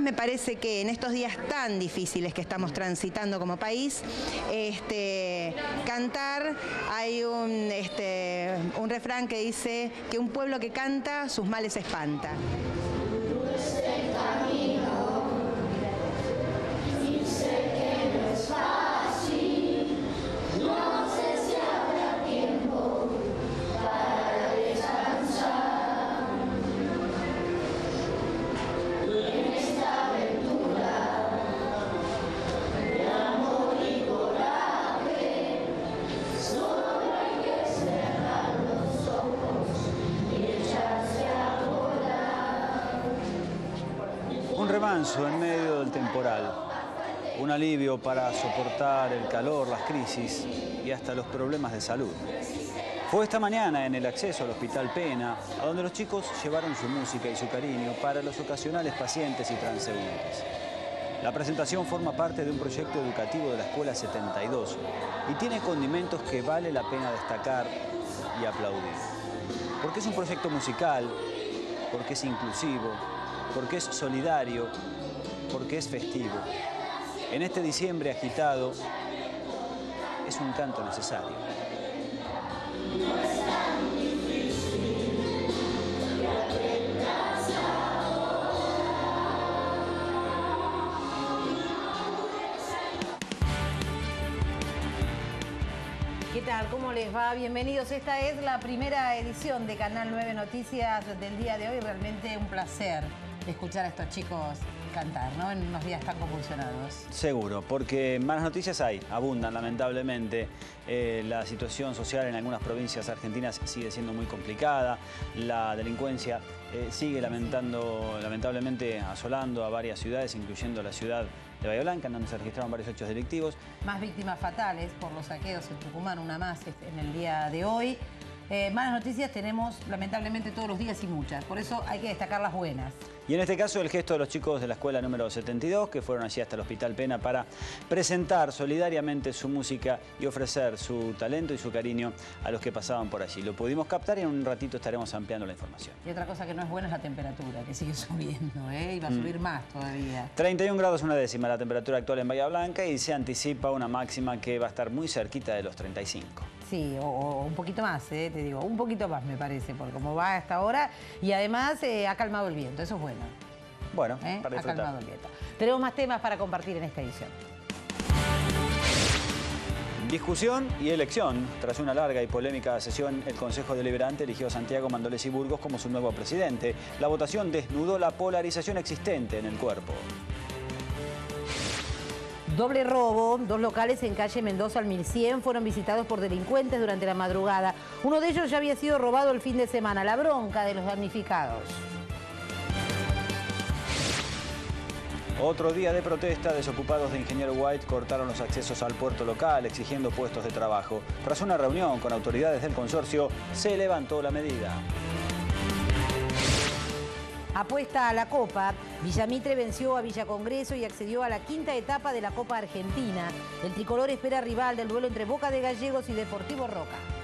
me parece que en estos días tan difíciles que estamos transitando como país, cantar, hay un refrán que dice que un pueblo que canta, sus males espanta. Un remanso en medio del temporal, un alivio para soportar el calor, las crisis y hasta los problemas de salud. Fue esta mañana en el acceso al Hospital Pena, a donde los chicos llevaron su música y su cariño para los ocasionales pacientes y transeúntes. La presentación forma parte de un proyecto educativo de la Escuela 72 y tiene condimentos que vale la pena destacar y aplaudir. Porque es un proyecto musical, porque es inclusivo, porque es solidario, porque es festivo. En este diciembre agitado, es un canto necesario. ¿Qué tal? ¿Cómo les va? Bienvenidos. Esta es la primera edición de Canal 9 Noticias del día de hoy. Realmente un placer escuchar a estos chicos cantar, ¿no? En unos días tan convulsionados. Seguro, porque malas noticias hay, abundan lamentablemente. La situación social en algunas provincias argentinas sigue siendo muy complicada. La delincuencia sigue lamentablemente asolando a varias ciudades, incluyendo la ciudad de Bahía Blanca, en donde se registraron varios hechos delictivos. Más víctimas fatales por los saqueos en Tucumán, una más en el día de hoy. Malas noticias tenemos lamentablemente todos los días y muchas, por eso hay que destacar las buenas. Y en este caso el gesto de los chicos de la escuela número 72, que fueron allí hasta el Hospital Pena para presentar solidariamente su música y ofrecer su talento y su cariño a los que pasaban por allí. Lo pudimos captar y en un ratito estaremos ampliando la información. Y otra cosa que no es buena es la temperatura, que sigue subiendo, y va a subir más todavía. 31 grados una décima la temperatura actual en Bahía Blanca y se anticipa una máxima que va a estar muy cerquita de los 35. Sí, o un poquito más, te digo, un poquito más me parece, por cómo va hasta ahora. Y además ha calmado el viento, eso es bueno. Bueno, para disfrutar. Ha calmado el viento. Tenemos más temas para compartir en esta edición. Discusión y elección. Tras una larga y polémica sesión, el Consejo Deliberante eligió a Santiago Mandolesi Burgos como su nuevo presidente. La votación desnudó la polarización existente en el cuerpo. Doble robo. Dos locales en calle Mendoza al 1100 fueron visitados por delincuentes durante la madrugada. Uno de ellos ya había sido robado el fin de semana. La bronca de los damnificados. Otro día de protesta, desocupados de Ingeniero White cortaron los accesos al puerto local exigiendo puestos de trabajo. Tras una reunión con autoridades del consorcio, se levantó la medida. Apuesta a la Copa. Villamitre venció a Villa Congreso y accedió a la quinta etapa de la Copa Argentina. El tricolor espera rival del duelo entre Boca de Gallegos y Deportivo Roca.